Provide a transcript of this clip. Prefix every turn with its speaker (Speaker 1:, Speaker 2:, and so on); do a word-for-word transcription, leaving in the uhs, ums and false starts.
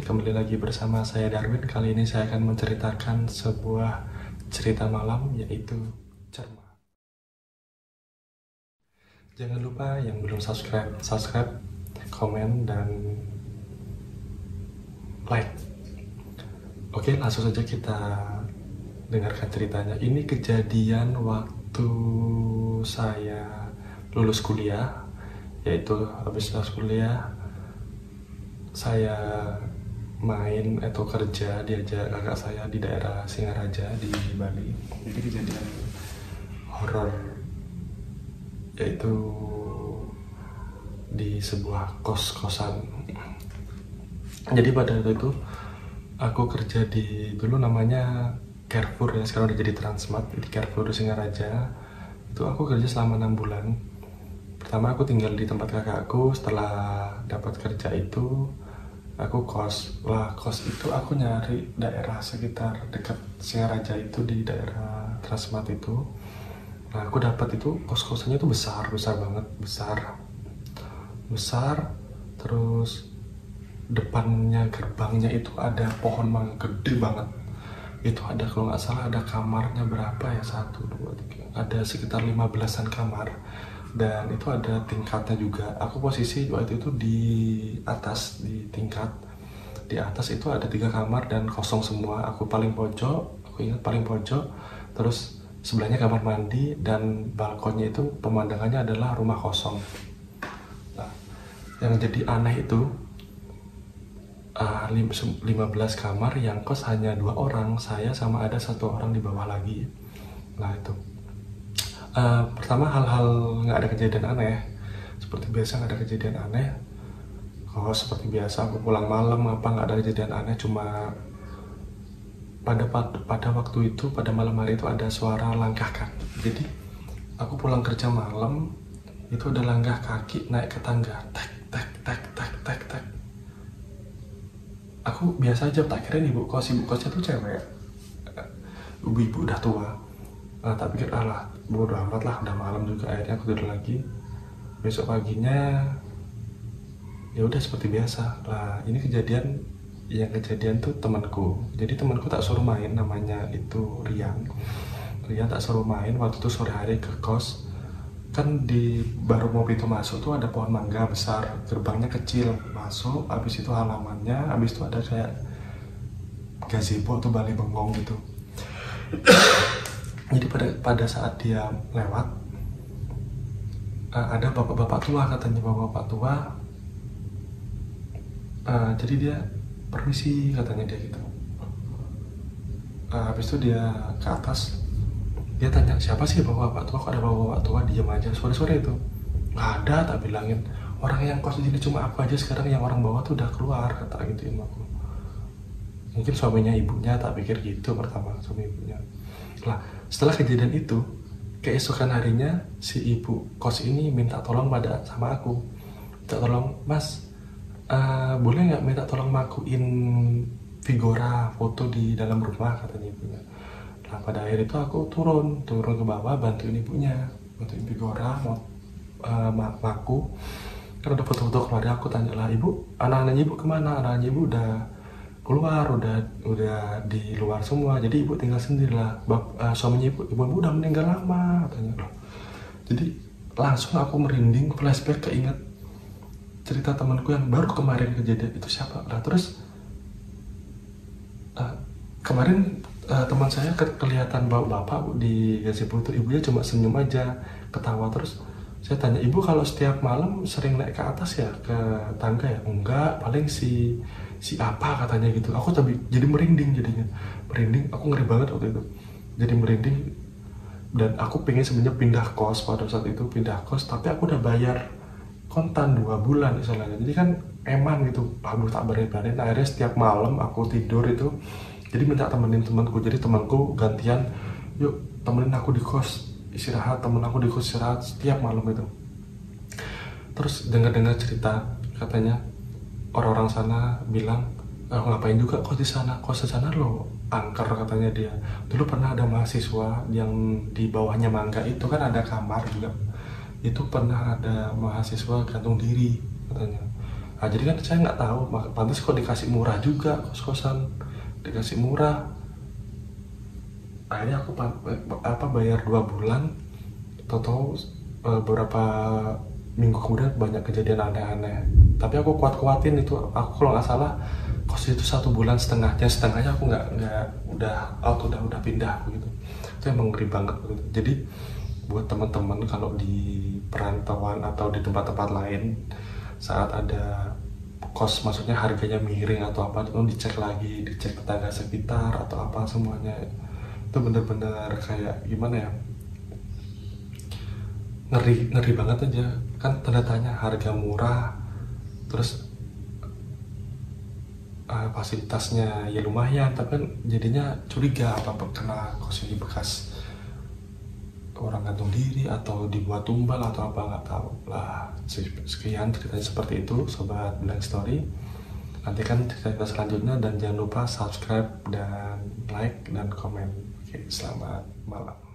Speaker 1: kembali lagi bersama saya Darwin. Kali ini saya akan menceritakan sebuah cerita malam, yaitu Cerma. Jangan lupa yang belum subscribe, subscribe, komen, dan like. Oke, langsung saja kita dengarkan ceritanya. Ini kejadian waktu saya lulus kuliah, yaitu habis lulus kuliah saya main atau kerja diajak kakak saya di daerah Singaraja di Bali. Jadi kejadian horor, yaitu di sebuah kos-kosan. Jadi pada waktu itu aku kerja di, dulu namanya Carrefour ya, sekarang udah jadi Transmart, di Carrefour Singaraja. Itu aku kerja selama enam bulan. Pertama aku tinggal di tempat kakakku. Setelah dapat kerja itu aku kos. Lah kos itu aku nyari daerah sekitar dekat Singaraja itu, di daerah Transmart itu. Nah aku dapat itu kos-kosannya itu besar, besar banget, besar, besar. Terus depannya gerbangnya itu ada pohon mangga gede banget. Itu ada, kalau nggak salah ada kamarnya berapa ya, satu, dua, tiga, ada sekitar lima belasan kamar. Dan itu ada tingkatnya juga. Aku posisi waktu itu di atas, di tingkat di atas itu ada tiga kamar dan kosong semua. Aku paling pojok, aku ingat paling pojok. Terus sebelahnya kamar mandi dan balkonnya itu pemandangannya adalah rumah kosong. Nah, yang jadi aneh itu uh, lima belas kamar yang kos hanya dua orang, saya sama ada satu orang di bawah lagi. Nah itu Uh, pertama hal-hal nggak ada kejadian aneh, seperti biasa nggak ada kejadian aneh. Kalau seperti biasa aku pulang malam apa nggak ada kejadian aneh, cuma pada pada waktu itu, pada malam hari itu ada suara langkah kaki. Jadi aku pulang kerja malam itu ada langkah kaki naik ke tangga, tek tek tek tek tek tek. Aku biasa aja, tak kira ibu kos, ibu kosnya tuh cewek, ibu-ibu udah tua. Nah, tak pikir alah bodo amat lah, udah malam juga. Akhirnya aku tidur lagi. Besok paginya ya udah seperti biasa lah. Ini kejadian, yang kejadian tuh temanku. Jadi temanku tak suruh main, namanya itu Rian. Rian tak suruh main waktu itu sore hari ke kos. Kan di baru mau pintu masuk tuh ada pohon mangga besar, gerbangnya kecil. Masuk, habis itu halamannya, habis itu ada kayak gazebo atau balai bengong gitu. Jadi pada pada saat dia lewat, uh, ada bapak-bapak tua, katanya bapak-bapak tua. Uh, jadi dia permisi, katanya dia gitu. Uh, habis itu dia ke atas, dia tanya siapa sih bapak-bapak tua, kok ada bapak-bapak tua. Diam aja sore-sore itu. Nggak ada, tak bilangin. Orang yang kos di sini cuma aku aja sekarang, yang orang bawah tuh udah keluar, kata gituin aku. Mungkin suaminya ibunya, tak pikir gitu pertama, suami ibunya. Lah, setelah kejadian itu, keesokan harinya si ibu kos ini minta tolong pada sama aku. Minta tolong, mas, uh, boleh nggak minta tolong makuin figura foto di dalam rumah, katanya ibunya. Nah pada akhir itu aku turun, turun ke bawah bantuin ibunya, bantuin figura, mau uh, maku. Kan ada foto-foto keluarga. Aku tanya lah, ibu, anak-anaknya ibu kemana? Anak-anaknya ibu udah keluar, udah udah di luar semua, jadi ibu tinggal sendiri lah. Bap, uh, suaminya ibu, ibu ibu udah meninggal lama, katanya loh. Jadi langsung aku merinding, flashback, keinget cerita temanku yang baru kemarin kejadian itu siapa lah. Terus uh, kemarin uh, teman saya ke kelihatan bapak-bapak di gazebo itu, ibunya cuma senyum aja, ketawa. Terus saya tanya, ibu kalau setiap malam sering naik ke atas ya, ke tangga ya? Enggak, paling si si apa, katanya gitu. Aku tapi jadi merinding, jadinya merinding, aku ngeri banget waktu itu, jadi merinding. Dan aku pengen sebenarnya pindah kos pada saat itu, pindah kos, tapi aku udah bayar kontan dua bulan istilahnya. Jadi kan eman gitu, aduh tak berani-berani. Nah, akhirnya setiap malam aku tidur itu, jadi minta temenin temanku. Jadi temanku gantian, yuk temenin aku di kos istirahat, temen aku di kos istirahat setiap malam itu. Terus dengar-dengar cerita, katanya orang-orang sana bilang, eh, ngapain juga kos di sana, kos di sana lo angker, katanya dia. Dulu pernah ada mahasiswa yang di bawahnya mangga itu kan ada kamar juga, itu pernah ada mahasiswa gantung diri, katanya. Nah, jadi kan saya nggak tahu, pantas kok dikasih murah juga, kos-kosan dikasih murah. Akhirnya aku apa bayar dua bulan, tahu-tahu beberapa minggu kemudian banyak kejadian aneh-aneh. Tapi aku kuat-kuatin itu, aku kalau nggak salah kos itu satu bulan setengahnya, setengahnya aku nggak nggak udah out, udah udah pindah begitu. Itu emang ngeri banget begitu. Jadi buat teman-teman kalau di perantauan atau di tempat-tempat lain saat ada kos, maksudnya harganya miring atau apa, itu dicek lagi, dicek tetangga sekitar atau apa semuanya. Itu bener-bener kayak gimana ya, ngeri ngeri banget aja kan, tanda tanya harga murah terus uh, fasilitasnya ya lumayan, tapi kan jadinya curiga apa kena kos ini bekas orang gantung diri atau dibuat tumbal atau apa, nggak tahu lah. Sekian ceritanya seperti itu sobat Bilang Story. Nantikan cerita selanjutnya dan jangan lupa subscribe dan like dan komen. Oke, selamat malam.